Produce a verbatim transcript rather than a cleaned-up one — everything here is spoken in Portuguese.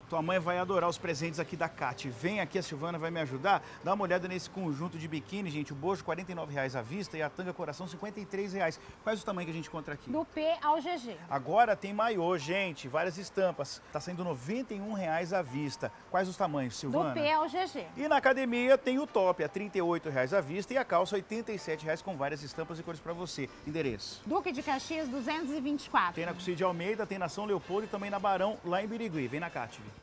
Tua mãe vai adorar os presentes aqui da Cate. Vem aqui, a Silvana vai me ajudar. Dá uma olhada nesse conjunto de biquíni, gente. O bojo, quarenta e nove reais à vista e a tanga coração, cinquenta e três reais. Quais o tamanho que a gente encontra aqui? Do P ao G G. Agora tem maiô, gente. Várias estampas. Tá saindo noventa e um reais à vista. Quais os tamanhos, Silvana? Do P ao G G. E na academia tem o top, a trinta e oito reais à vista e a calça, oitenta e sete reais com várias estampas e cores para você. Endereço? Duque de Caxias, duzentos e vinte e quatro. Tem na Cucide Almeida, tem na São Leopoldo e também na Barão, lá em Birigui. Vem na Cate.